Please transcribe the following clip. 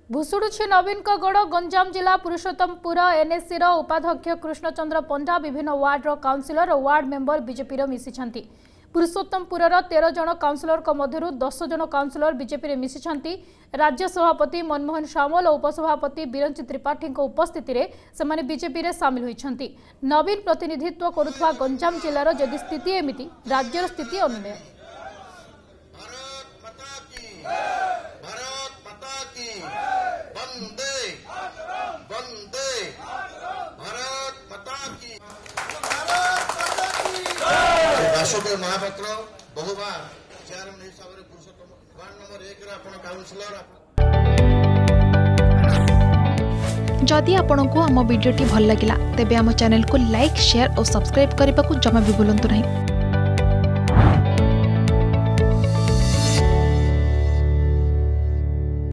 भुशुड़ुछि नवीन गड़ गंजाम जिला पुरुषोत्तमपुर एनएससी उपाध्यक्ष कृष्णचंद्र पंडा विभिन्न वार्डर काउंसिलर और वार्ड मेंबर बीजेपी मिशिछंती। पुरुषोत्तमपुर 13 जन काउंसिलर मध्य 10 जन काउंसिलर बीजेपी मिशिछंती। राज्य सभापति मनमोहन सामल और उपसभापति बिरंची त्रिपाठी उपस्थित में बीजेपी सामिल होइछंती। नवीन प्रतिनिधित्व करुवा गंजाम जिलार जदि स्थिति एमिति राज्यर स्थिति अनुमेय। महापात्र बहुबार चेयरमैन हिसाब से पुरुषोत्तम वार्ड नंबर 1 रे आपण काउंसिलर। जदि आपंक आम भिडी भल लगा तेब आम चैनल को लाइक शेयर और सब्सक्राइब करने को जमा भी भूलु नहीं।